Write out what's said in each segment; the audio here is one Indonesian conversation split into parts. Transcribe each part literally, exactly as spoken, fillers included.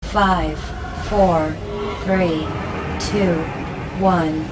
five, four, three, two, one.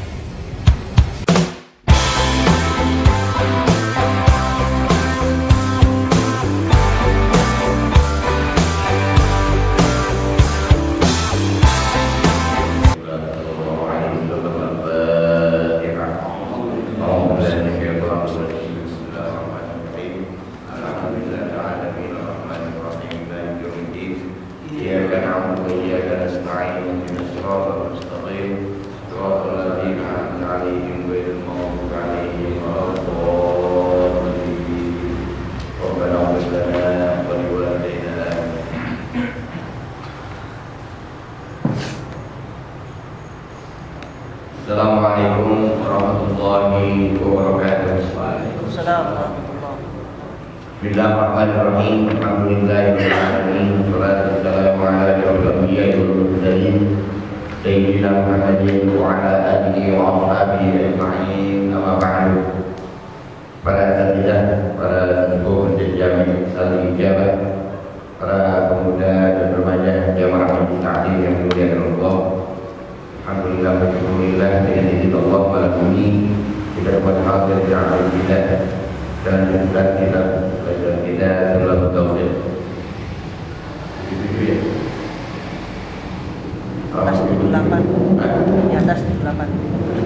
Assalamualaikum warahmatullahi wabarakatuh. Waalaikumsalam warahmatullahi wabarakatuh. Bismillahirrahmanirrahim. Alhamdulillahirabbil alamin. Wassalatu wassalamu ala asyrofil anbiya'i wal mursalin sayyidina Muhammadin wa ala alihi wa ashabihi ajma'in. Amma ba'du. Para asatidzah, para sesepuh dan jami' saling ijabah, para pemuda dan remaja jamaah majelis taklim yang dimuliakan Allah. Alhamdulillah, alhamdulillah dengan izin Allah malam ini kita dapat hadir di alam kita dan juga kita belajar kita selalu tauhid. Begitu ya. Atas tujuh puluh delapan. Di atas tujuh puluh delapan.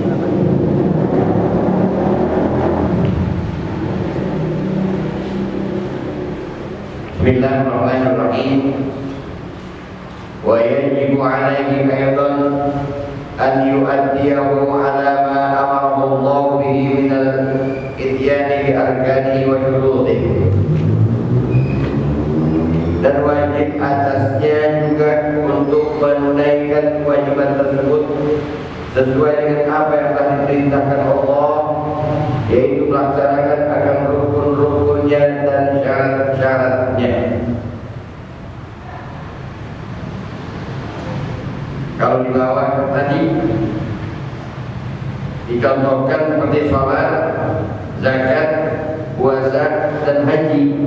Bismillahirrahmanirrahim. Wa yajibu alaihi aydan an yu'addiyahu ala ma amarahu Allah bihi min al-ityani bi arkanihi wa syurutihi. Dan wajib atasnya juga untuk menunaikan kewajiban tersebut sesuai dengan apa yang telah diperintahkan Allah, yaitu melaksanakan akan rukun-rukunnya dan syarat-syaratnya. Kalau di bawah tadi dicontohkan seperti sholat, zakat, puasa, dan haji.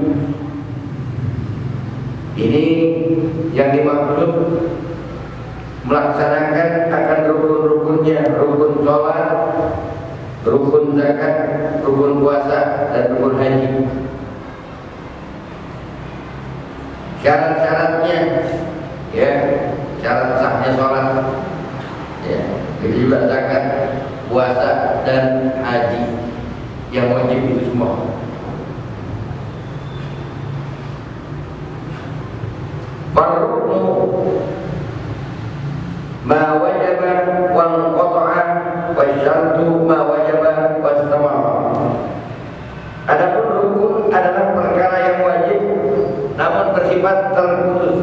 Ini yang dimaksud melaksanakan akan rukun-rukunnya, rukun sholat, rukun zakat, rukun puasa, dan rukun haji. Syarat-syaratnya, ya, syarat sahnya sholat, ya, itu juga zakat, puasa, dan haji yang wajib itu semua. Farruknu ma wajaba wa qata'a wa syartu ma wajaba wa istamara. Adapun rukun adalah perkara yang wajib namun bersifat terputus.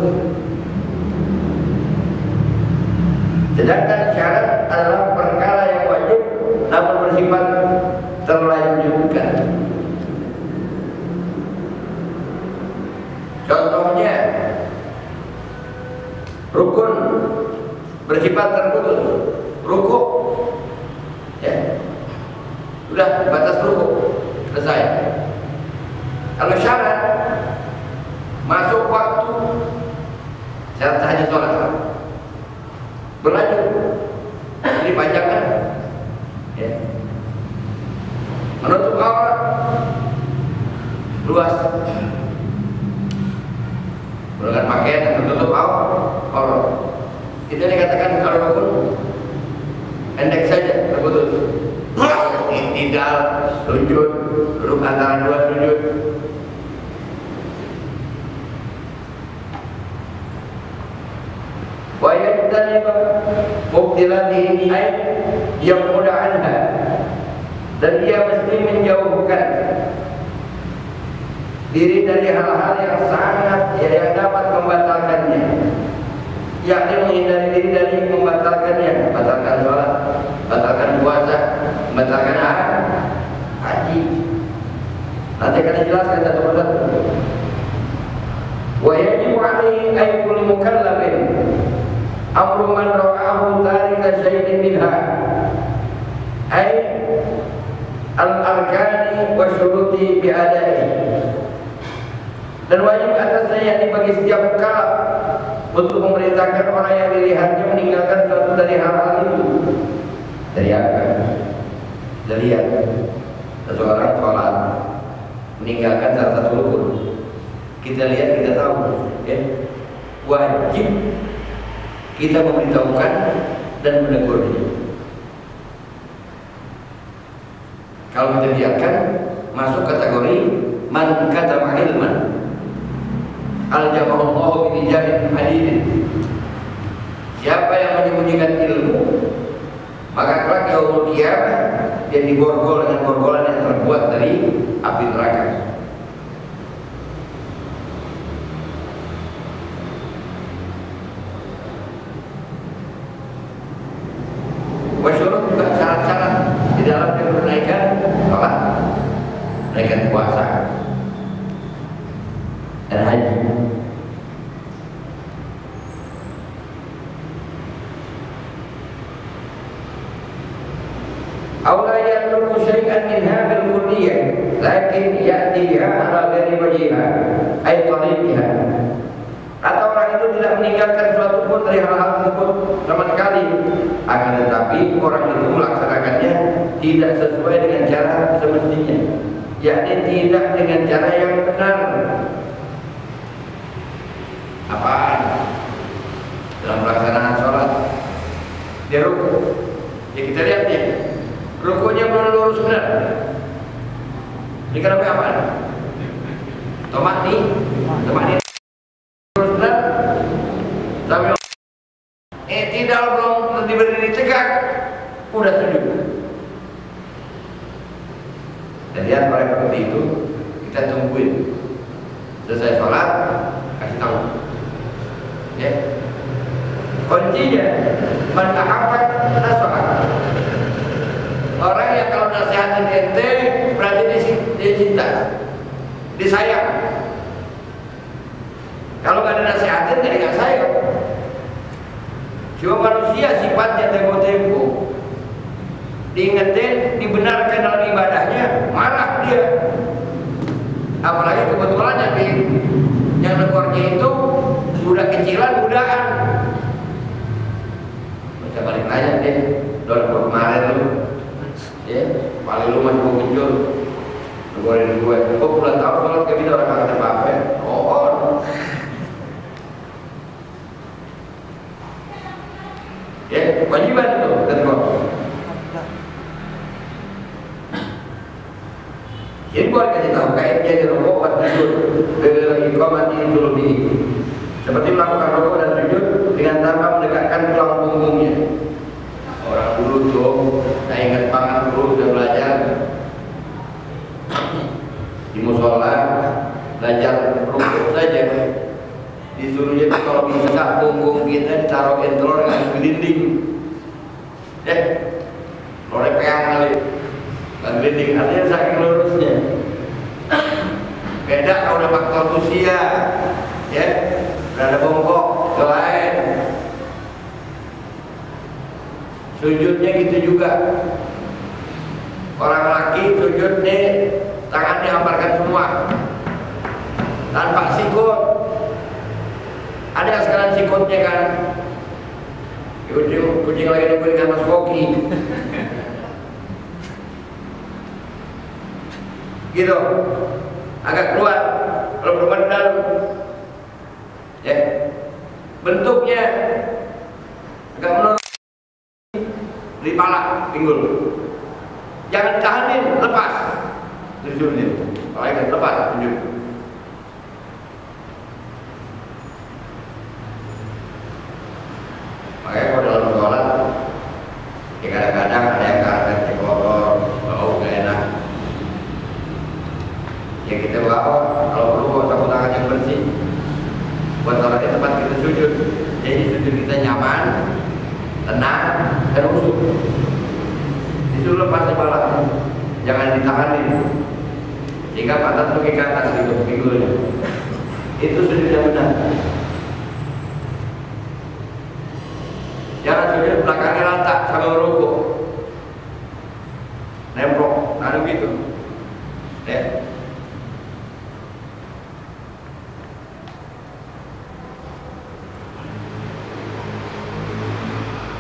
Sedangkan syarat adalah perkara yang wajib namun bersifat terlanjutkan. Contohnya, rukun bersifat terputus, rukuk, ya, sudah batas rukuk selesai. Kalau syarat masuk waktu, syarat sahnya sholat berlanjut, ini panjang kan? Ya. Menutup aurat luas, menggunakan pakaian yang tertutup aurat. Itu dikatakan kalau rukun pendek saja, terputus. Tidak sujud, duduk antara dua sujud. Wa yajtaniba mubtilatihi ay yang mudah anha, dan ia mesti menjauhkan diri dari hal-hal yang sangat ya, yang dapat membatalkannya, yakni menghindari diri dari membatalkannya, batalkan sholat, batalkan puasa, batalkan haji. Nanti akan dijelaskan satu persatu. Wa yajibu alaihi ay kulli mukallafin amru man ra'ahu tarika syai'in minha ay al-arkani wa syuruti bi adai. Dan wajib atasnya yakni bagi setiap kala untuk memerintahkan orang yang dilihatnya meninggalkan suatu dari hal-hal itu. Dari apa? Dari lihat seseorang sholat meninggalkan salah satu rukun. Kita lihat, kita tahu, ya. Wajib kita memberitahukan dan menegur dia. Kalau kita biarkan, masuk kategori man katama ilman aljamahullahu bihijamin hadidin. Siapa yang menyembunyikan ilmu, maka kelak yaumul qiyamah dia diborgol dengan borgolan yang terbuat dari api neraka. Wasyurut juga syarat-syarat di dalam menunaikan sholat, menunaikan puasa dan haji. Aula yatlubu syai'an min hadhil kulliyah lakin ya'ti biha ala ghairi wajhiha ay tariqiha. Atau orang itu tidak meninggalkan suatu pun dari hal-hal tersebut sama sekali, akan tetapi orang itu melaksanakannya tidak sesuai dengan cara semestinya, yakni tidak dengan cara yang benar. Apaan? Dalam pelaksanaan sholat dia ruku, ya kita lihat ya, rukunya belum lurus benar. Ini kenapa apaan? Tomat nih, tomat nih lurus benar, sambil eh tidak belum diberdiri tegak, udah sujud. Dan lihat mereka seperti itu, kita tungguin selesai sholat, kasih tahu. Ya, kuncinya man ahabba nasihat. Orang yang kalau nasihatin ente berarti dia, dia cinta, disayang. Kalau nggak ada nasihatin jadi nggak sayang. Cuma manusia sifatnya tempo-tempo, diingetin, dibenarkan dalam ibadahnya, marah dia. Apalagi kebetulan yang di yang negornya itu udah kecilan, budaan. Bisa balik nanya deh, dolar kemarin lu, ya, paling lu masih mau muncul, negorin gue. Oh bulan tahun sholat ke bidang orang kata apa? Oh, ya, kewajiban itu, tegur. Jadi boleh kasih tahu kaitnya di rukuk dan sujud dengan iqamati sulubi. Seperti melakukan rukuk dan sujud dengan tanpa mendekatkan tulang punggungnya. Orang dulu tuh, saya ingat banget dulu sudah belajar di musola, belajar rukuk saja. Disuruhnya kalau bisa punggung kita ditaruhin telur dengan gelinding. Eh, telurnya peang kali. Dan gelinding artinya saking lurusnya. Beda kalau udah faktor usia, ya, udah ada bongkok, itu lain. Sujudnya gitu juga. Orang laki sujud nih, tangan dihamparkan semua, tanpa sikut. Ada sekarang sikutnya kan, kucing, kucing lagi nungguin kan Mas Koki. Gitu, agak keluar, kalau perempuan dalam, ya, bentuknya agak menurun di pala, pinggul. Jangan ditahanin, lepas, sujudnya, apalagi lepas sujud. Makanya kalau dalam sholat, ya kadang-kadang ada yang karpetnya kotor, bau gak enak. Ya kita bawa, kalau perlu bawa sapu tangan yang bersih buat taruh di tempat kita sujud. Jadi sujud kita nyaman, tenang, dan khusyuk. Disuruh lepas kepala, jangan ditahanin sehingga pantat tuh ke atas gitu, pinggulnya. Itu sujud yang benar. Jangan sujud belakangnya rata sama rukuk, nembrok, ada gitu, ya.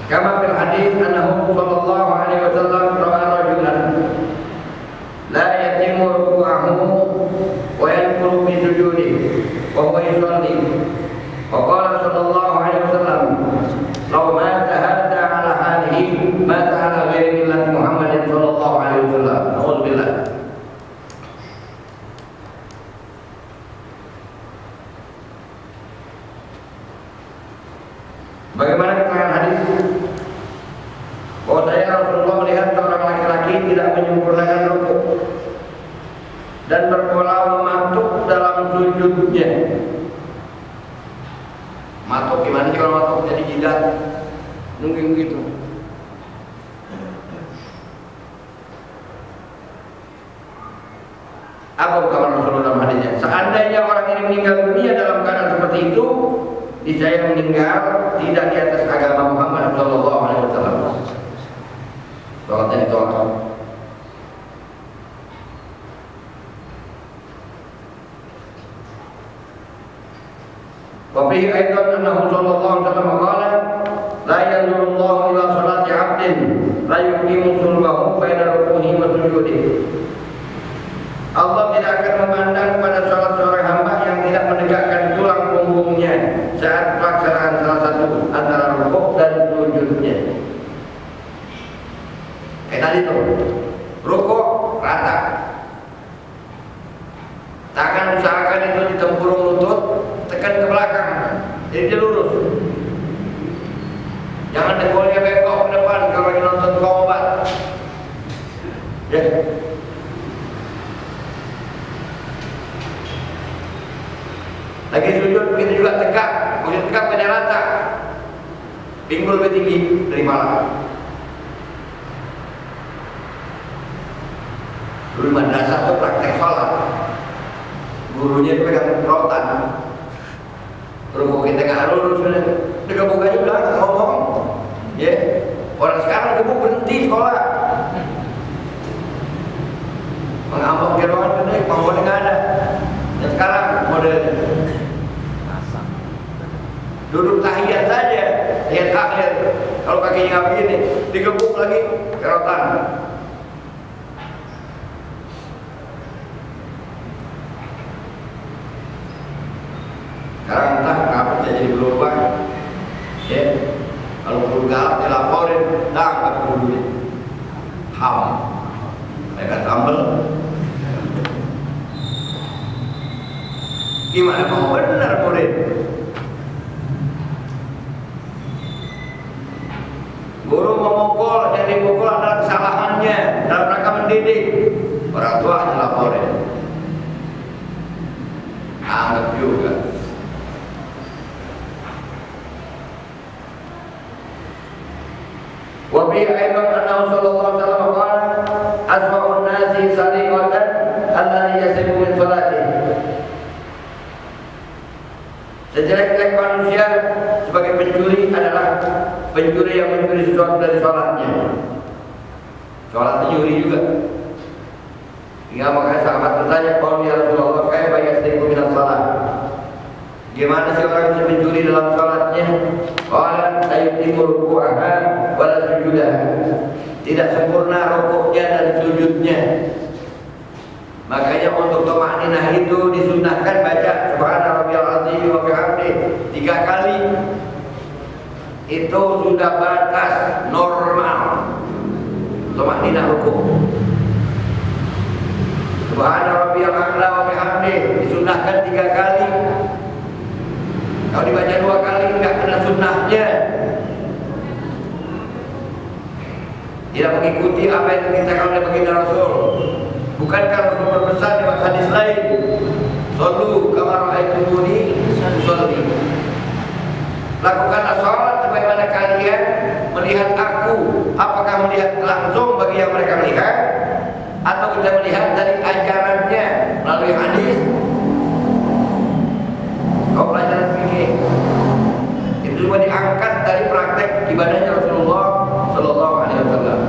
Kama fil hadis annahu sallallahu alaihi wasallam ra'a rajulan la yatimu ruku'ahu wa yanquru fi sujudi wa huwa yusalli. Wa qala sallallahu alaihi wasallam law mata hadha ala halihi mata ala ghairi millati Muhammadin sallallahu alaihi wasallam. Alhamdulillah. Bagaimana keterangan hadis? Bahwa saya Rasulullah melihat seorang laki-laki tidak menyempurnakan rukuk dan berpola mematuk dalam sujudnya. Matuk gimana sih kalau matuk jadi jidat? Mungkin begitu. Apa ungkapan Rasulullah dalam hadisnya? Seandainya orang ini meninggal dunia dalam keadaan seperti itu, niscaya meninggal tidak di atas agama Muhammad Shallallahu Alaihi Wasallam. Sholatnya ditolak. Wabihi aidan annahu Shallallahu Alaihi Wasallam qala la yanzurullahu ila salati 'abdin la yuqimu sulbahu baina ruku'ihi wa sujudihi. Allah tidak akan memandang pada salat seorang hamba yang tidak menegakkan tulang punggungnya saat pelaksanaan salah satu antara rukuk dan sujudnya. Kayak tadi tuh, rukuk rata, tangan usahakan itu di tempurung lutut, tekan ke belakang, jadi dia lurus. Jangan dengkulnya bengkok ke depan kalau lagi nonton tukang obat. Ya. Lagi sujud begitu juga tegak, begitu tegak pada rata, pinggul lebih tinggi dari malam. Dulu madrasah itu praktek sholat, gurunya itu pegang rotan, terus kita nggak lurus, digebuk aja udah nggak ngomong, ya. Yeah. Orang sekarang gebuk berhenti sekolah, mengambang gerongan gede, panggung nggak ada. Dan sekarang model duduk tahiyat saja, tahiyat akhir. Kalau kakinya nggak begini, digebuk lagi kerotan. Sekarang entah kenapa jadi berubah. Ya, kalau perlu galak dilaporin, tangkap dulu. Ham, mereka tambel. Gimana mau benar murid? Guru memukul, yang dipukul adalah kesalahannya dalam rangka mendidik. Orang tua dilaporin, anggap juga. Wabi aidan annahu sallallahu alaihi wasallam qala asma'un nasi sariqatan alladhi yasibu min salatihi. Sejelek-jelek manusia sebagai pencuri adalah pencuri yang mencuri sesuatu dari sholatnya. Sholat mencuri juga. Hingga makanya sahabat bertanya, "Qaul ya Rasulullah, kaifa yasriqu min shalah?" Gimana sih orang bisa mencuri dalam sholatnya? Qala sayutimu ruku'aha wa la sujudaha. Tidak sempurna rukuknya dan sujudnya. Makanya untuk tumakninah itu disunnahkan baca Subhana rabbiyal azim wa bihamdihi tiga kali. Itu sudah batas normal tumakninah rukuk. Subhana rabbiyal a'la wa bihamdihi disunnahkan tiga kali. Kalau dibaca dua kali enggak kena sunnahnya. Tidak mengikuti apa yang dimintakan oleh baginda Rasul. Bukankah Rasul berpesan lewat hadis lain, "Shallu kama ra'aitumuni usolli." Lakukanlah sholat sebagaimana kalian melihat aku. Apakah melihat langsung bagi yang mereka melihat, atau kita melihat dari ajarannya melalui hadis? Kau pelajaran fikih itu juga diangkat dari praktek ibadahnya Rasulullah Sallallahu Alaihi Wasallam.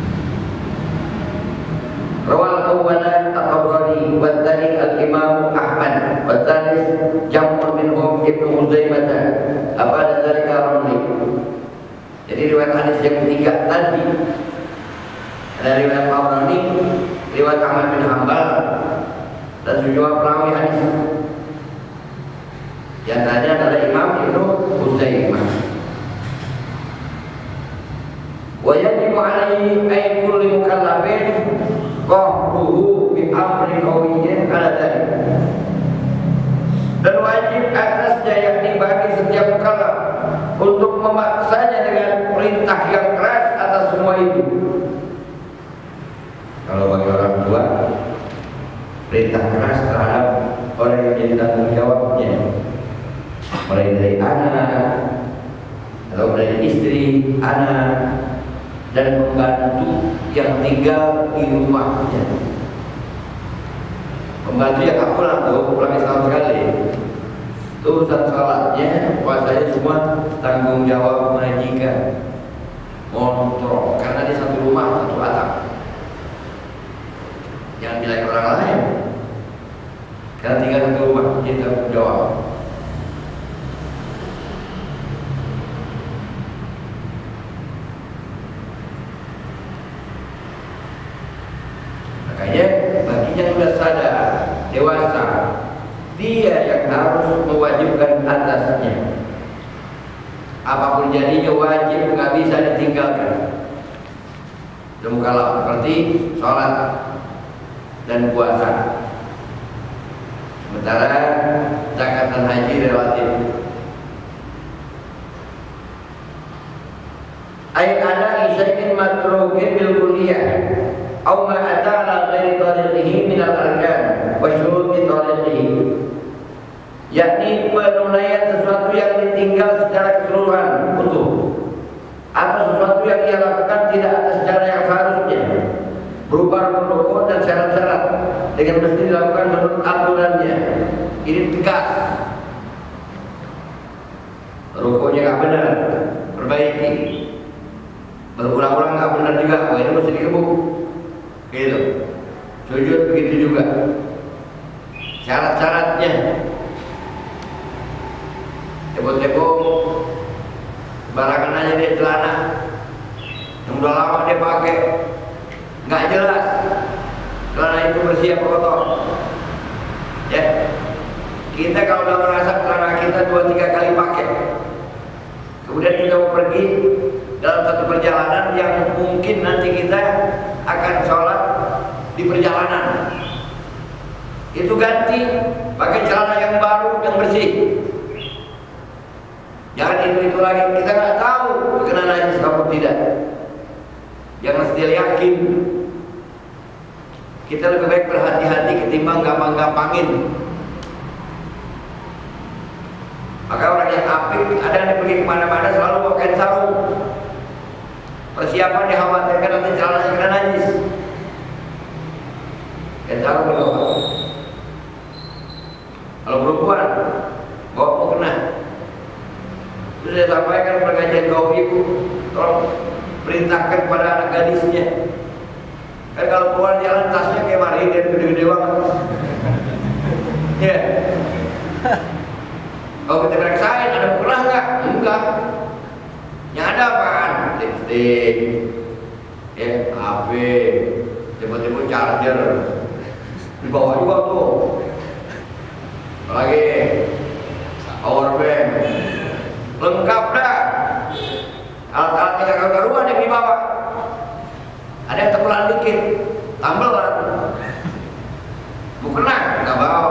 Rawal awwalan at-Tabrani wa tsani al-Imam Ahmad Watanis Jamur minhum Ibnu Huzaimah apa ada dari Ramli. Jadi riwayat hadis yang ketiga tadi ada riwayat Tabrani, riwayat Ahmad bin Hanbal dan sejumlah perawi hadis. Yang tadi adalah Imam Ibnu Huzaimah. Wa yajibu alaihi ay kulli mukallafin qahruhu bi amri qawiyyin ala dzalik. Dan wajib atasnya yakni bagi setiap mukallaf untuk memaksanya dengan perintah yang keras atas semua itu. Kalau bagi orang tua, perintah keras terhadap orang yang jadi tanggung jawabnya, mulai dari anak atau dari istri, anak dan pembantu yang tinggal di rumahnya. Pembantu yang aku pulang tuh, pulang setahun sekali. Itu urusan sholatnya, puasanya semua tanggung jawab majikan, kontrol, karena dia satu rumah, satu atap. Jangan bilang orang lain, karena tinggal satu rumah, dia tanggung jawab. Makanya baginya sudah sadar, dewasa, dia yang harus mewajibkan atasnya. Apapun jadinya wajib, nggak bisa ditinggalkan. Kalau seperti sholat dan puasa. Sementara zakat dan haji relatif. Ayat ada isyakin matrukin bil kulliyah. Au ma ata'ala ghairi tariqihi min al-arkan wa syuruti tariqihi, yakni penunaian sesuatu yang ditinggal secara keseluruhan utuh atau sesuatu yang ia lakukan tidak atas cara yang seharusnya berupa rukun dan syarat-syarat dengan mesti dilakukan menurut aturannya. Ini tegas, rukunnya nggak benar, perbaiki. Berulang-ulang nggak benar juga, wah ini mesti dikebuk. Gitu. Sujud begitu juga. Syarat-syaratnya. Tepuk-tepuk barangan aja dia celana yang udah lama dia pakai, nggak jelas celana itu bersih apa kotor. Ya, kita kalau udah merasa celana kita dua tiga kali pakai, kemudian kita mau pergi dalam satu perjalanan yang mungkin nanti kita akan sholat di perjalanan, itu ganti pakai celana yang baru yang bersih. Jangan itu itu lagi, kita nggak tahu kena najis atau tidak. Jangan setia yakin. Kita lebih baik berhati-hati ketimbang gampang-gampangin. Maka orang yang apik, ada yang pergi kemana-mana selalu bawa kain sarung. Persiapan dikhawatirkan nanti celananya kena najis. Kain sarung berapa? Kalau perempuan bawa mukena. Terus saya sampaikan perkajian kaum ibu, tolong perintahkan pada anak gadisnya. Kan kalau keluar jalan tasnya kayak mari dan gede-gede banget. Ya. Kalau kita periksain ada pernah nggak? Enggak. Yang ada apaan? Lipstick, ya, H P, tiba-tiba charger, dibawa juga tuh. Apalagi power bank, lengkap dah. Alat-alat yang karuan yang dibawa. Ada yang tebelan dikit, tambelan, mukena nggak bawa.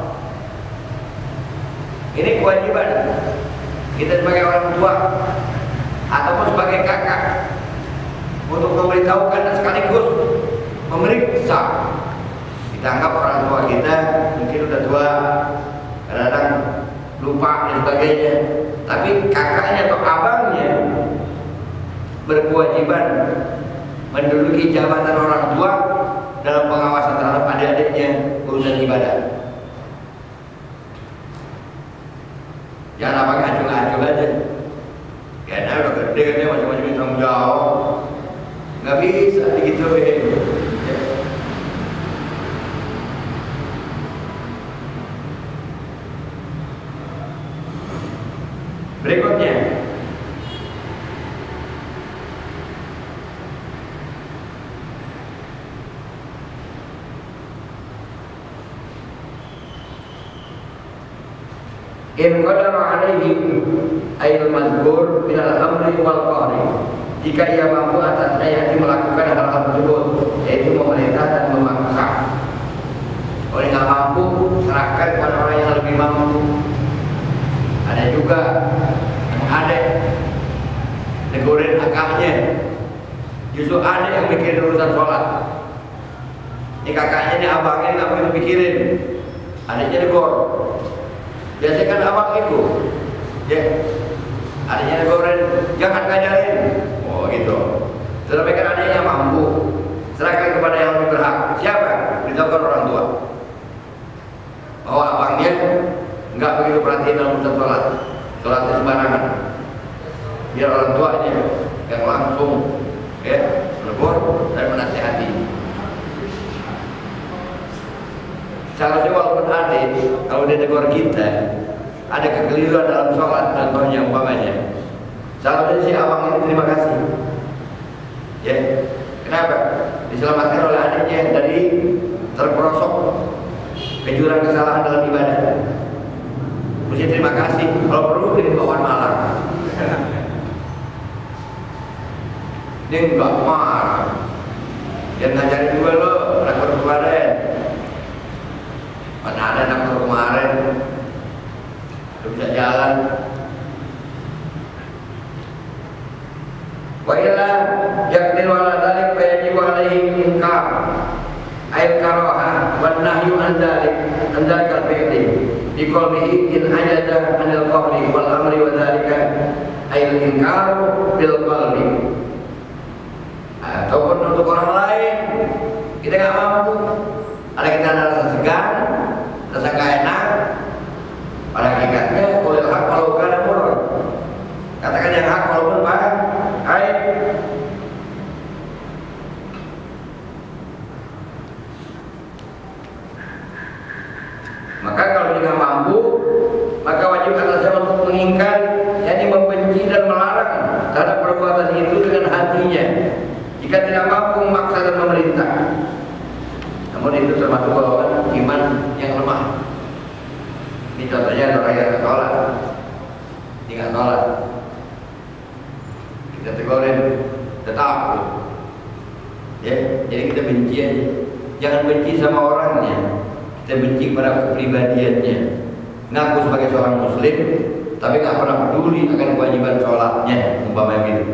Ini kewajiban kita sebagai orang tua ataupun sebagai kakak untuk memberitahukan dan sekaligus memeriksa. Kita anggap orang tua kita mungkin udah tua, kadang-kadang lupa dan sebagainya, tapi kakaknya atau abangnya berkewajiban menduduki jabatan orang tua dalam pengawasan terhadap adik-adiknya urusan ibadah. Jangan apa ngacung-ngacung aja. Karena udah gede kan dia macam-macam tanggung jawab. Nggak bisa digituin. In qadara alaihi ayil mazkur min al-amri wal qahri. Jika ia mampu atasnya yakni melakukan hal-hal tersebut, yaitu memerintah dan memaksa. Kalau nggak mampu, serahkan kepada orang yang lebih mampu. Ada juga adik negurin kakaknya, justru adik yang mikirin urusan sholat. Ini kakaknya, ini abangnya nggak begitu mikirin, adiknya negor. Biasanya kan abang itu, ya, adiknya negorin, jangan ngajarin. Oh gitu. Tetapi kan adiknya mampu, serahkan kepada yang lebih berhak. Siapa? Beritahukan orang tua. Bahwa abangnya nggak begitu perhatian dalam urusan sholat, sholatnya sembarangan. Biar orang tuanya yang langsung, ya, menegur dan menasihati. Seharusnya walaupun adik, kalau dia negur kita, ada kekeliruan dalam sholat, contohnya umpamanya, seharusnya si abang ini terima kasih. Ya, kenapa? Diselamatkan oleh adiknya dari terperosok ke jurang kesalahan dalam ibadah. Mesti terima kasih. Kalau perlu ini bawaan malam. Dia enggak marah. Dia ngajarin juga lo, anak baru kemarin. Mana ada anak baru kemarin, udah bisa jalan. Wa illa yaqdiru ala dzalik fa yajibu alaihi inkar ay karaha wa nahyu an dzalik an dzalika al-fi'li bi qawlihi in ajaza anil qawli wal amri wa dzalika ay al-inkaru bil qalbi. Ataupun untuk orang lain kita nggak mampu, ada kita ada rasa segan, rasa gak enak, pada hakikatnya boleh hak walau kana murad. Katakan yang hak walaupun pahit. Hai. Maka kalau dia nggak mampu, maka wajib atasnya untuk mengingkari, yakni membenci dan melarang terhadap perbuatan itu dengan hatinya. Jika tidak mampu memaksa dan memerintah. Namun itu termasuk golongan iman yang lemah. Ini contohnya orang yang sholat, tidak sholat, kita tegurin, tetap, ya. Jadi kita benci aja. Jangan benci sama orangnya, kita benci pada kepribadiannya. Ngaku sebagai seorang muslim, tapi nggak pernah peduli akan kewajiban sholatnya, umpamanya gitu.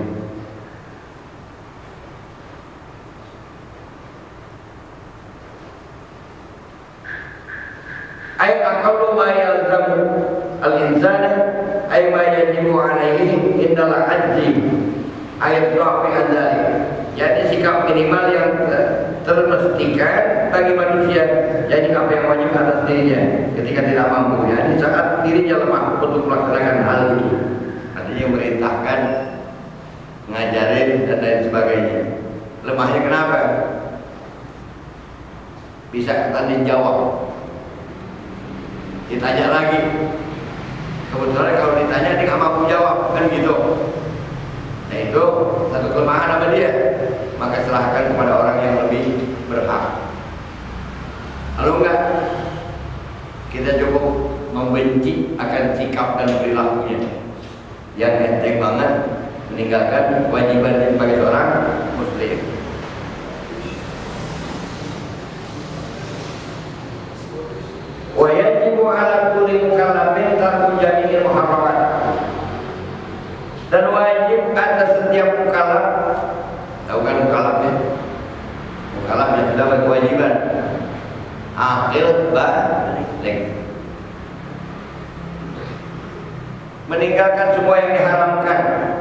Ay aqallu ma yalzamu al-insana ay ma yajibu alaihi indal ajzi ay dhafi adzalik. Jadi sikap minimal yang termestikan bagi manusia, jadi apa yang wajib atas dirinya ketika tidak mampu, ya di saat dirinya lemah untuk melaksanakan hal itu. Artinya merintahkan, ngajarin dan lain sebagainya. Lemahnya kenapa? Bisa tanya jawab. Ditanya lagi, kebetulan kalau ditanya dia nggak mampu jawab, kan gitu. Nah itu satu kelemahan apa dia? Maka serahkan kepada orang yang lebih berhak. Lalu enggak, kita cukup membenci akan sikap dan perilakunya yang enteng banget, meninggalkan kewajiban sebagai seorang muslim. Wa yajibu ala kulli mukallafin tarku jami'il muharramat. Dan wajib atas setiap mukallaf, tahu kan mukallafnya? Mukallafnya sudah berkewajiban aqil baligh, meninggalkan semua yang diharamkan.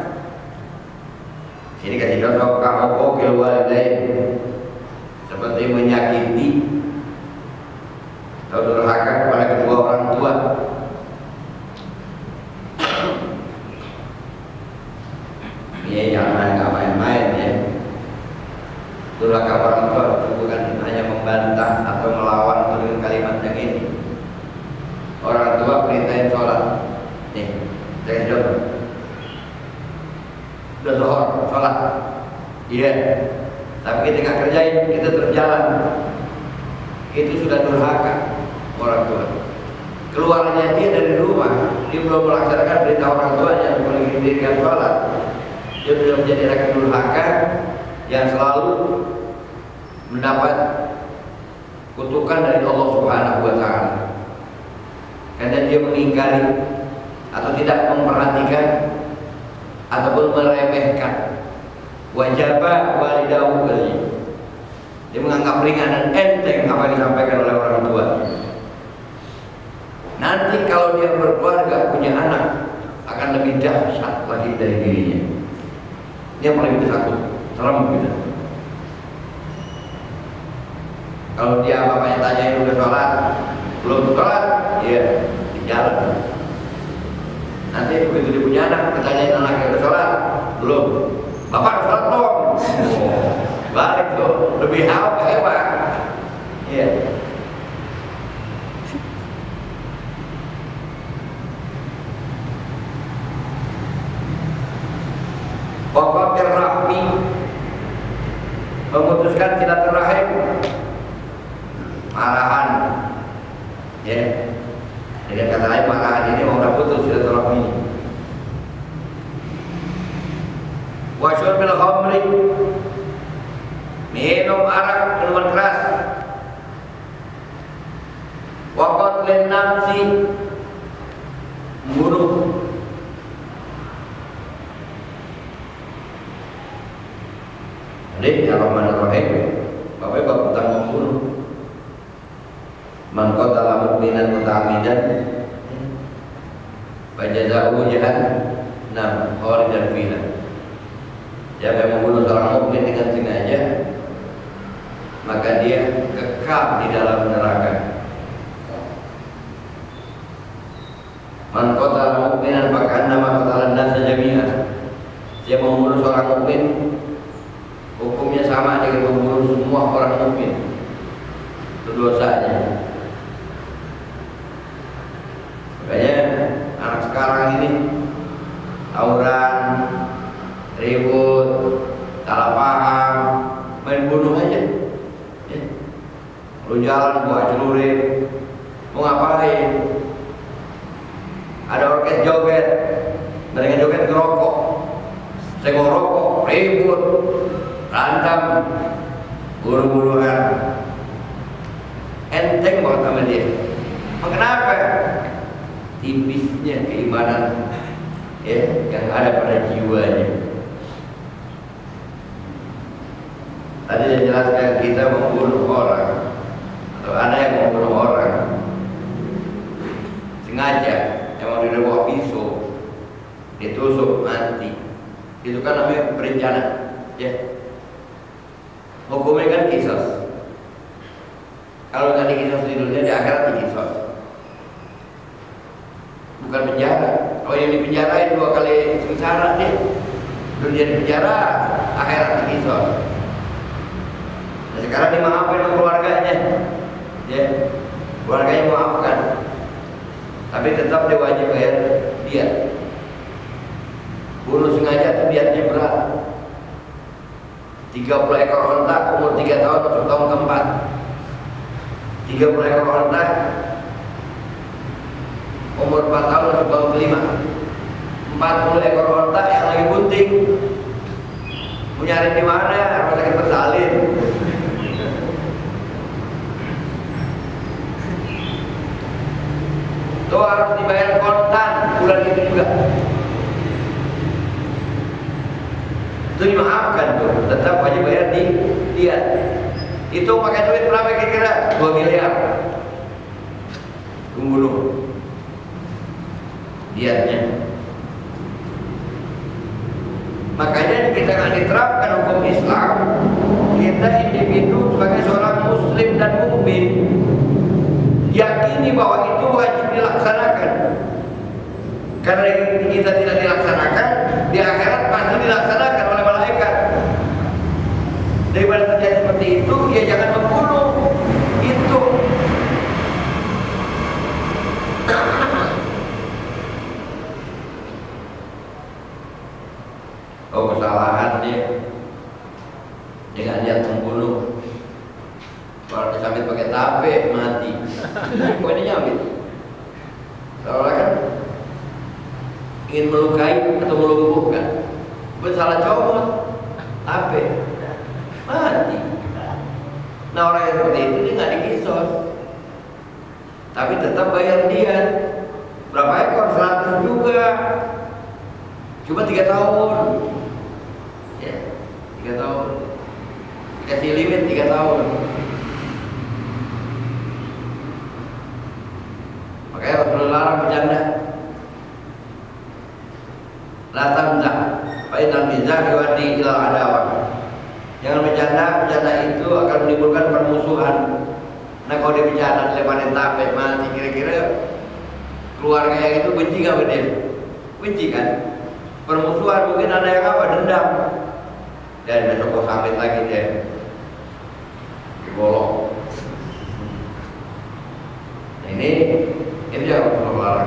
Sini kasih contoh ka'uqil walidain, seperti menyakiti atau durhaka kepada kedua orang tua. Ini jangan nggak main-main ya. Durhaka orang tua itu bukan hanya membantah atau melawan dengan kalimat yang ini. Orang tua perintahin sholat. Nih, saya contoh. Udah zuhur, sholat. Iya. Tapi kita nggak kerjain, kita terus jalan. Itu sudah durhaka orang tua. keluarnya dia dari rumah, dia belum melaksanakan perintah orang tuanya untuk mendirikan sholat, dia sudah menjadi anak durhaka yang selalu mendapat kutukan dari Allah Subhanahu wa Ta'ala karena dia mengingkari atau tidak memperhatikan ataupun meremehkan wajibah walidahu kali. Dia menganggap ringan dan enteng apa yang disampaikan oleh orang tua. Nanti kalau dia berkeluarga punya anak akan lebih dahsyat lagi dari dirinya. Ini yang paling takut, serem gitu. Kalau dia bapaknya tanya udah sholat, belum sholat, iya di jalan. Nanti begitu dia punya anak, ditanyain anaknya udah sholat, belum. Bapak udah sholat belum? Oh, balik tuh, lebih hebat, hebat. Iya. Bapak rahmi memutuskan silaturahim, marahan, ya. Dengan kata lain marahan ini mau udah putus silaturahmi. Wasyurbil khamri, minum arak, minuman keras. Wa qatlin nafsi, membunuh. Jadi Ar-Rahman-Ar-Rahim, Bapak Ibu tentang membunuh. Man qatala mu'minan muta'ammidan fajaza'uhu jahannam khalidan fiha. Siapa yang membunuh seorang mukmin dengan sengaja, maka dia kekal di dalam neraka. Man qatala mu'minan faka'annama qatala an-nasa jami'an. Siapa membunuh seorang mukmin, hukumnya sama dengan membunuh semua orang mukmin. Itu dosanya. Makanya anak sekarang ini tawuran, ribut, salah paham, main bunuh aja. Ya. Lu jalan buat celurit, mau ngapain? Ada orkes joget, mereka joget ngerokok, saya ngerokok, ribut, berantem, buru-buruan, enteng banget sama dia. Kenapa? Tipisnya keimanan, ya, yang ada pada jiwanya. Tadi saya jelaskan kita membunuh orang atau ada yang membunuh orang sengaja, emang dia bawa pisau, ditusuk mati, itu kan namanya berencana, ya. Hukumnya kan kisos. Kalau nggak dikisos di dunia, di akhirat dikisos. Bukan penjara. Kalau yang dipenjarain dua kali sengsara nih, dunia di penjara, akhirat dikisos. Nah, sekarang dimaafkan sama keluarganya, ya, keluarganya maafkan, tapi tetap dia wajib bayar diat. Bunuh sengaja itu diatnya berat. tiga puluh ekor onta umur tiga tahun masuk tahun keempat. tiga puluh ekor onta umur empat tahun masuk tahun kelima. empat puluh ekor onta yang lagi bunting. Mau nyari di mana? Rumah sakit bersalin. Itu harus dibayar kontan bulan itu juga. Itu dimaafkan tuh, tetap wajib bayar di dia. Itu pakai duit berapa kira-kira? dua miliar. Membunuh diatnya. Makanya kita akan diterapkan hukum Islam. Kita individu sebagai seorang muslim dan mukmin yakini bahwa itu wajib dilaksanakan. Karena kita tidak dilaksanakan, di akhirat pasti dilaksanakan oleh malaikat. Daripada terjadi seperti itu, ya jangan membunuh. Itu oh kesalahan dia dengan niat membunuh. Kalau disambit pakai tape mati. Kok ini nyambit? Orang kan ingin melukai atau melumpuhkan, salah comot, apa? Mati. Nah orang yang seperti itu dia nggak dikisos, tapi tetap bayar dia. Berapa ekor? Seratus juga. Cuma tiga tahun. Ya, tiga tahun. Dikasih limit tiga tahun. Makanya Rasulullah larang bercanda. La tamzah, fa innal mizah yuaddi ila adawah. Jangan bercanda, bercanda itu akan menimbulkan permusuhan. Nah kalau dia bercanda lemparin tapet mati, kira-kira keluarga yang itu benci nggak sama dia? Benci kan? Permusuhan mungkin ada yang apa? Dendam. Dan besok kau samit lagi dia dibolong. Nah, ini ini yang Rasulullah larang.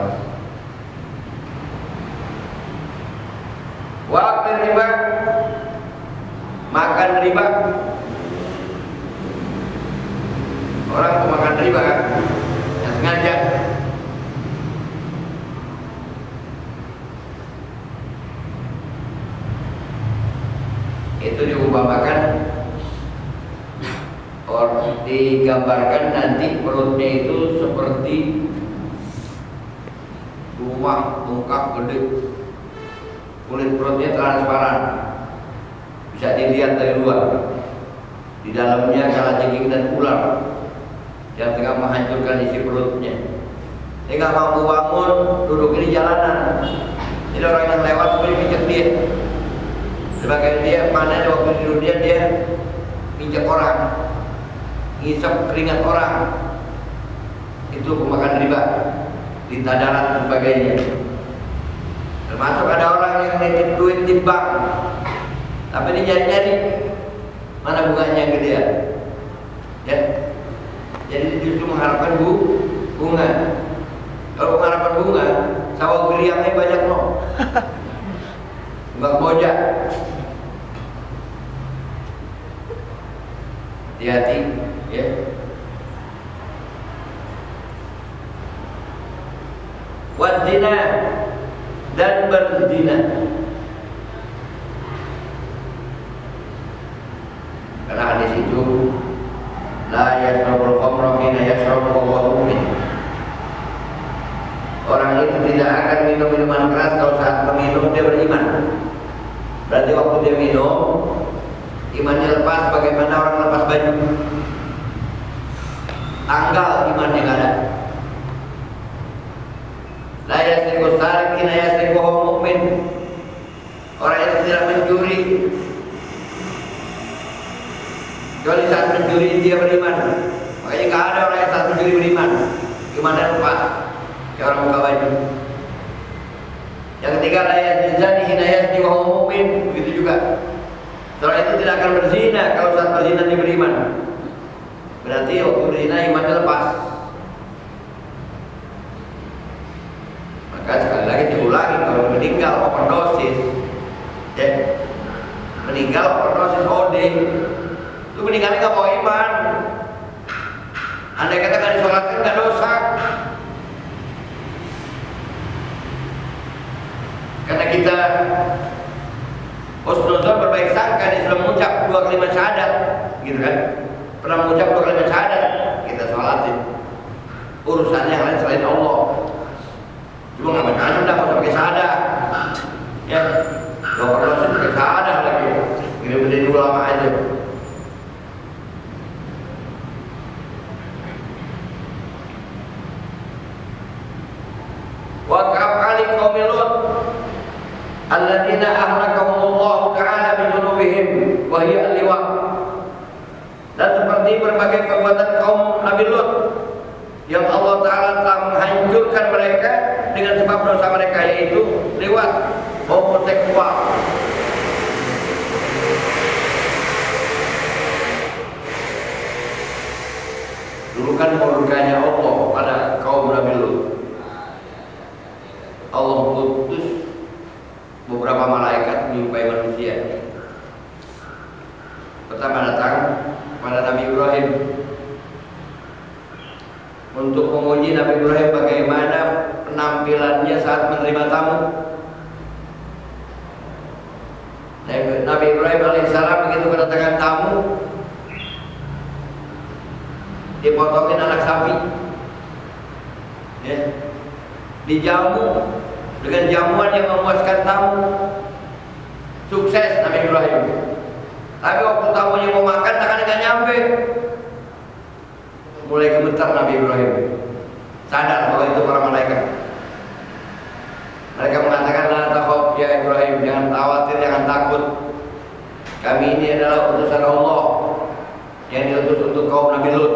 Waktu riba, makan riba. Orang tuh makan riba kan, yang sengaja. Itu diumpamakan, or digambarkan nanti perutnya itu seperti rumah bengkak gede. Kulit perutnya transparan, bisa dilihat dari luar. Di dalamnya kalajengking dan ular yang tengah menghancurkan isi perutnya. Dia nggak mampu bangun, duduk di jalanan. Jadi orang yang lewat boleh pijak dia. Sebagai dia mana ada waktu di dunia dia pijak orang, ngisap keringat orang. Itu pemakan riba, tinta darat dan sebagainya. Termasuk ada orang yang nitip duit di bank, tapi dia nyari-nyari mana bunganya yang gede ya. Jadi justru mengharapkan bu, bunga. Kalau mengharapkan bunga, sawah geriangnya banyak no. Bang bojak. Hati-hati ya. Wadzina, dan berzina. Karena hadis itu la yashrabul khamra hina yashrabu wa huwa mu'min. Orang itu tidak akan minum minuman keras kalau saat meminum dia beriman. Berarti waktu dia minum imannya lepas bagaimana orang lepas baju. Tanggal imannya nggak ada. La yasriqu sariq hina yasriqu wa huwa mu'min. Orang yang tidak mencuri kecuali saat mencuri dia beriman. Makanya nggak ada orang yang saat mencuri beriman. Imannya lepas kayak orang buka baju. Yang ketiga la yazni hina yazni wa huwa mu'min. Begitu juga. Seorang itu tidak akan berzina kalau saat berzina dia beriman. Berarti waktu berzina imannya lepas. Maka sekali lagi diulangi, kalau meninggal overdosis, ya, meninggal overdosis O D, itu meninggalnya nggak bawa iman. Andai kata nggak disolatkan nggak dosa. Karena kita husnuzon berbaik sangka, dia sudah mengucap dua kalimat syahadat, gitu kan? Pernah mengucap dua kalimat syahadat, kita sholatin. Urusannya yang lain selain Allah. Cuma nggak macam-macam dah, nggak usah pakai syahadat. Ya, nggak perlu sih pakai syahadat lagi. Gini-gini dulu lama aja. Wa ka'ali qaumi Lut alladzina ahlakahumullahu ta'ala bi dzunubihim wa hiya al-liwa. Dan seperti berbagai perbuatan kaum Nabi Lut yang Allah Ta'ala telah menghancurkan mereka dengan sebab dosa mereka, yaitu liwat, homoseksual. Dulu kan murkanya Allah pada kaum Nabi Lut. Allah putus beberapa malaikat menjumpai manusia. Pertama datang pada Nabi Ibrahim untuk menguji Nabi Ibrahim bagaimana penampilan Ibrahim alaihissalam begitu kedatangan tamu, dipotongin anak sapi, ya, dijamu dengan jamuan yang memuaskan tamu. Sukses Nabi Ibrahim. Tapi waktu tamunya mau makan, tangannya nggak nyampe. Mulai gemetar Nabi Ibrahim. Sadar bahwa itu para malaikat. Mereka mengatakan, la takhaf ya Ibrahim, jangan khawatir, jangan takut. Kami ini adalah utusan Allah yang diutus untuk kaum Nabi Lut.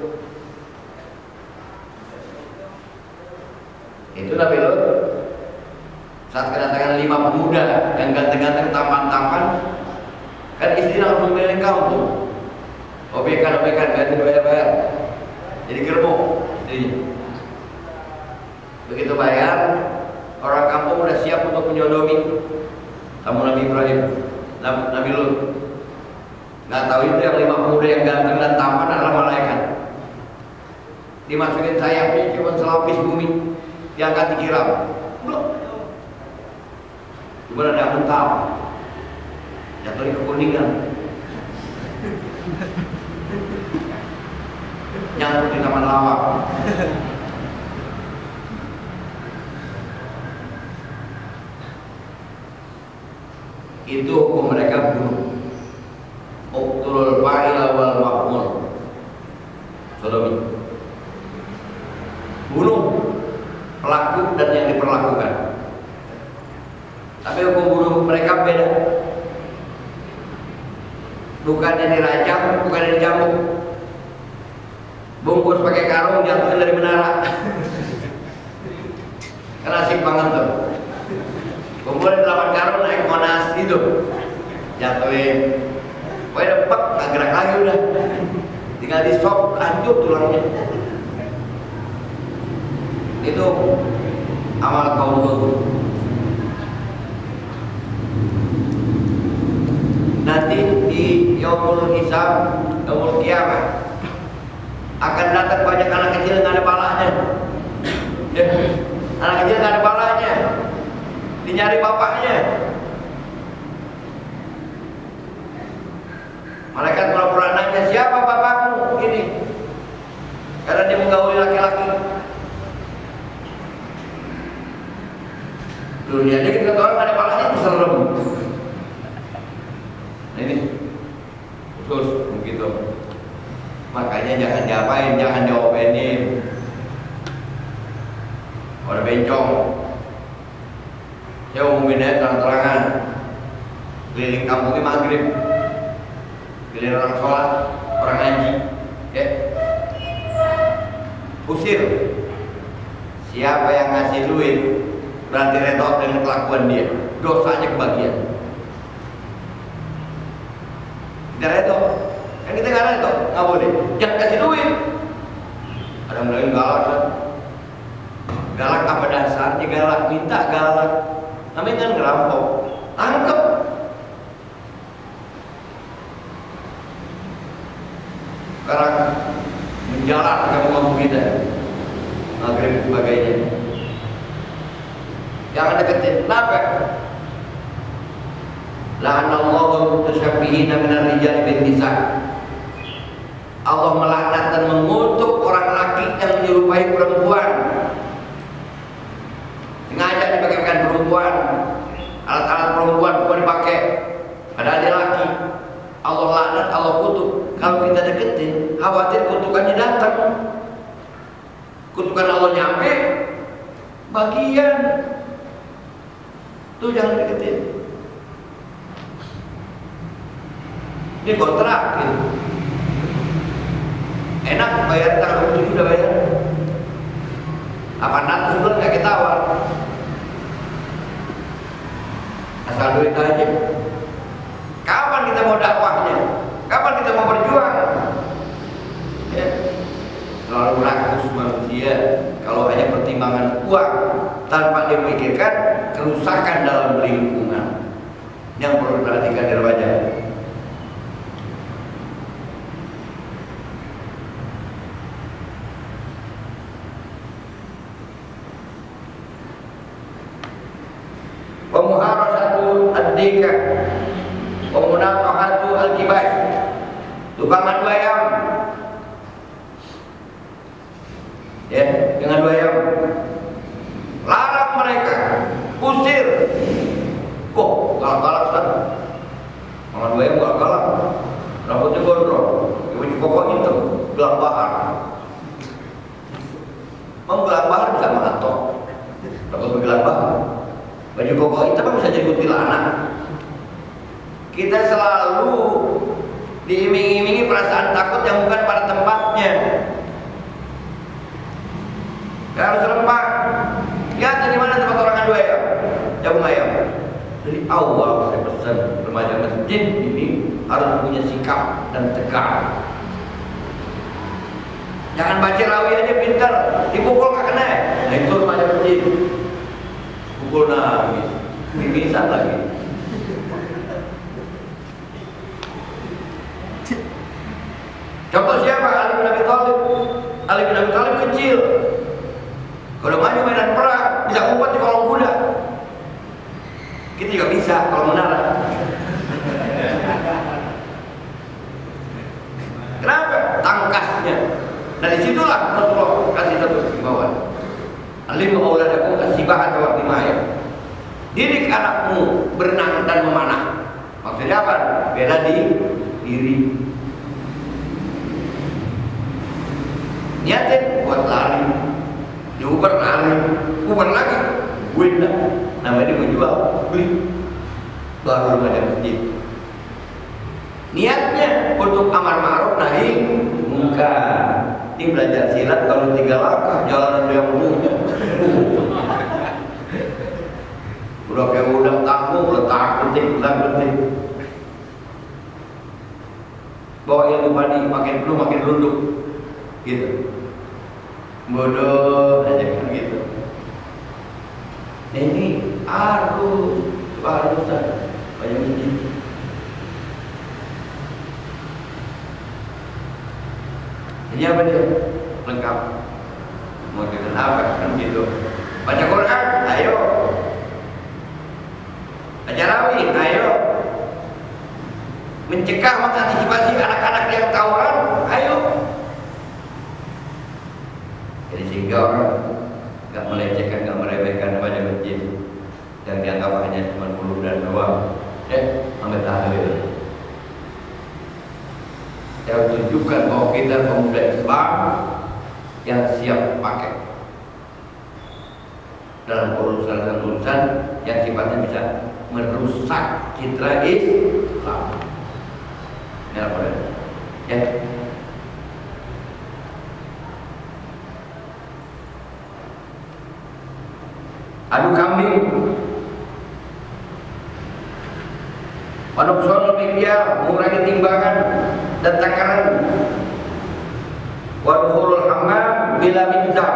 Itu Nabi Lut saat kedatangan lima pemuda yang ganteng-ganteng, tampan-tampan, kan istri langsung keliling kampung, obekan-obekan, ganti bayar-bayar, jadi germo istrinya. Begitu bayar, orang kampung udah siap untuk menyodomi tamu Nabi Ibrahim, Nabi Lut. Nggak tahu itu yang lima pemuda yang ganteng dan tampan adalah malaikat. Dimasukin sayapnya cuma selapis bumi, diangkat dikirap. Cuma ada mental, jatuh di kekuningan, nyangkut di taman lawak. Itu hukum mereka bunuh. Uqtulul fa'ila wal ma'mul. Sodomi. Bunuh pelaku dan yang diperlakukan. Tapi hukum bunuh mereka beda. Bukan yang dirajam, bukan yang dicambuk. Bungkus pakai karung, jatuhin dari menara. Kan asik banget tuh. Kumpulin delapan karung naik Monas itu, jatuhin. Pokoknya depek, nggak gerak lagi udah. Tinggal di stop, hancur tulangnya. Itu amal kaum Lut. Nanti di yaumul hisab, yaumul kiamat akan datang banyak anak kecil yang ada balanya. Ya, anak kecil yang ada balanya, dinyari bapaknya. Malaikat pura-pura nanya, siapa bapakmu? Ini karena dia menggauli laki-laki. Dunianya kita orang ada balanya itu serem. Ini khusus begitu. Makanya jangan diapain, jangan diopenin. Orang bencong. Saya umumin aja terang-terangan. Keliling kampungnya maghrib, keliling orang sholat, orang ngaji, ya. Usir. Siapa yang ngasih duit berarti redor dengan kelakuan dia, dosanya kebagian. Kita redo, kan kita nggak redo, nggak boleh. Jangan kasih duit. Ada yang bilang galak, kan? Galak apa dasarnya galak? Minta galak, namanya kan ngerampok, tangkep. Sekarang menjalar ke kampung kita, maghrib sebagainya. Jangan deketin, kenapa? La'anallahu mutasyabbihin minar rijal bin nisa. Allah melaknat dan mengutuk orang laki yang menyerupai perempuan. Sengaja dipakai-pakai perempuan, alat-alat perempuan bukan dipakai, padahal dia laki. Allah laknat, Allah kutuk. Kalau kita deketin, khawatir kutukannya datang. Kutukan Allah nyampe, bagian. Tuh jangan deketin. Ini kontrak gitu. Enak bayar tanggal tujuh udah bayar. delapan ratus bulan nggak ketawar. Asal duit aja. Kapan kita mau dakwahnya? Kapan kita mau berjuang? Ya. Selalu rakus manusia kalau hanya pertimbangan uang tanpa dia memikirkan kerusakan dalam lingkungan yang perlu diperhatikan dari wajah. Pemuharasatu ad-dika, Pemunaqahatu al-kibas, tukang adu ayam. Ya, dengan adu ayam. Larang mereka, usir. Kok galak-galak kan? Mengadu ayam galak-galak. Rambutnya gondrong, baju koko itu, gelang bahar. Mau gelang bahar bisa mengatok. Rambut gelang bahar. Baju koko itu kan bisa jadi kuntilanak. Kita selalu diiming-imingi perasaan takut yang bukan pada tempatnya. Gak harus lempak. Lihat di mana tempat orang adu ayam, jagung ayam. Dari awal saya pesan remaja masjid ini harus punya sikap dan tegar. Jangan baca rawi aja pintar, dipukul gak kena. Nah itu remaja masjid. Pukul nangis, mimisan lagi. Contoh siapa? Ali bin Abi Thalib. Ali bin Abi Thalib kecil. Kalau maju medan perang bisa ngumpet di kolong kuda. Kita juga bisa kalau menara. Kenapa? Tangkasnya. Nah disitulah Rasulullah kasih satu himbauan. Alim auladakum as-sibahata wa rimayah. Didik anakmu berenang dan memanah. Maksudnya apa? Bela di diri. Niatin buat lari, diuber lari, uber lagi, win dah. Namanya dia menjual, beli, baru ada masjid. Niatnya untuk amar ma'ruf nahi munkar. Ini belajar silat kalau tiga langkah jalan yang punya. Udah kayak udang tanggung, letak penting, letak penting. Bawa ilmu padi, makin penuh makin runduk. Gitu, bodoh aja kan gitu. Nah, ini harus harusan banyak masjid. Ini apa dia? Lengkap. Mau dengan apa kan gitu? Baca Quran, ayo. Baca rawi, ayo. Mencegah mengantisipasi anak-anak yang tawuran, ayo. Jadi sehingga orang nggak melecehkan, nggak meremehkan pada masjid yang dianggap hanya cuma bulu dan doang. Eh, ambil tahlil. Saya tunjukkan bahwa kita pemuda Islam yang siap pakai dalam urusan-urusan yang sifatnya bisa merusak citra Islam. Ini apa ya? Adu kambing, Wanuksonul mikya, mengurangi timbangan dan takaran. Wadukhulul hammam bila mizam,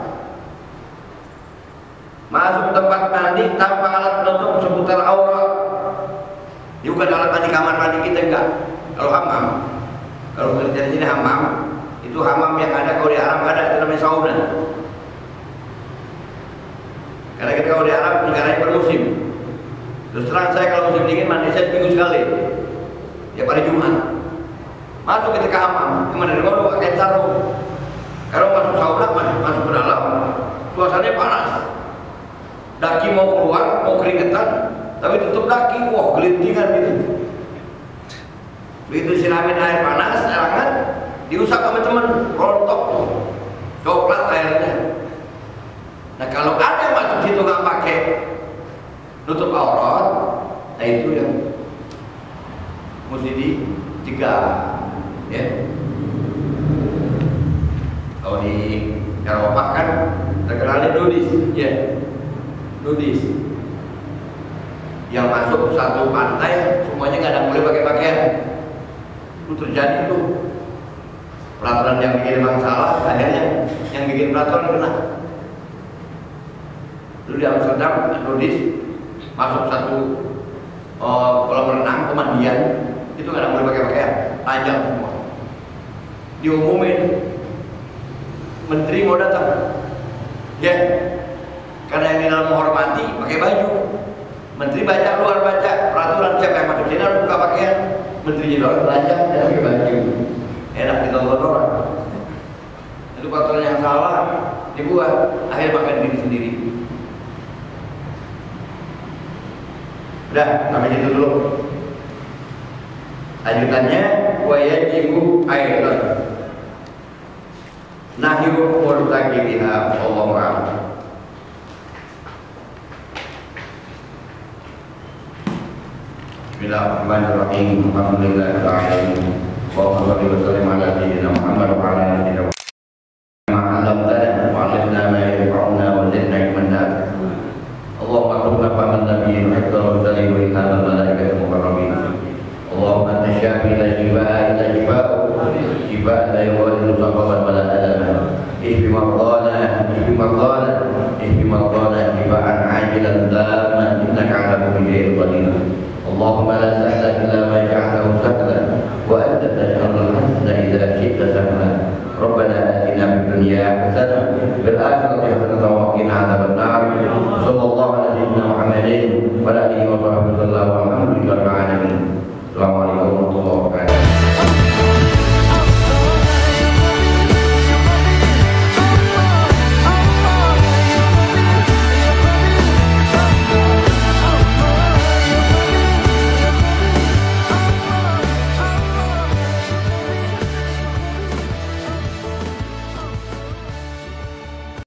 masuk tempat mandi tanpa alat penutup seputar aurat. Ini bukan alat mandi kamar mandi kita, enggak. Kalau hammam, kalau penelitian di sini hammam, itu hammam yang ada kalau di Arab ada, itu namanya sauna. Karena kita kalau di Arab negaranya bermusim. Terus terang saya kalau musim dingin mandi saya seminggu sekali. Ya pada Jumat. Masuk ketika hammam, cuma dari bawah pakai sarung. Kalau masuk sauna masuk masuk ke dalam, suasananya panas. Daki mau keluar, mau keringetan, tapi tutup daki, wah gelintingan gitu. Begitu siramin air panas, air hangat, diusap sama teman, rontok tuh, coklat airnya. Nah kalau ada yang masuk situ nggak pakai nutup aurat, nah itu yang mesti dicegah, ya. Kalau di Eropa kan terkenalnya nudis, ya, nudis. Yang masuk satu pantai semuanya nggak ada boleh pakai pakaian. Itu terjadi tuh peraturan yang bikin masalah, akhirnya yang bikin peraturan kena. Dulu di Amsterdam, nudis masuk satu uh, kolam renang pemandian itu nggak ada boleh pakai pakaian, panjang semua. Diumumin, menteri mau datang, ya, karena yang di dalam menghormati pakai baju, Menteri baca luar baca peraturan siapa yang masuk sini harus buka pakaian. Menterinya doang belanja dan pakai baju. Enak ditonton orang. Itu peraturan yang salah dibuat, akhirnya makan diri sendiri. Udah, sampai situ dulu. Lanjutannya wayajibu aidan nahyu murtakibiha Allahu a'lam. Bismillahirrahmanirrahim. Alhamdulillahirabbil alamin. Allahumma shalli wa sallim ala sayyidina Muhammad wa ala alihi wa sahbihi ma 'allamtana wa 'allimna ma yanfa'una wa zidna ilman nafi'an. Allahumma qulna faman nabiyyin hatta wa sallim wa inna al-malaikata muqarrabin. Allahumma anta syafi la shifaa illa shifaa'u shifaa la yughadiru saqaman wa la alaman. Ishfi mardana ishfi mardana ishfi mardana shifaa'an 'ajilan tamman innaka 'ala kulli shay'in qadir. Allahumma la sahla illa ma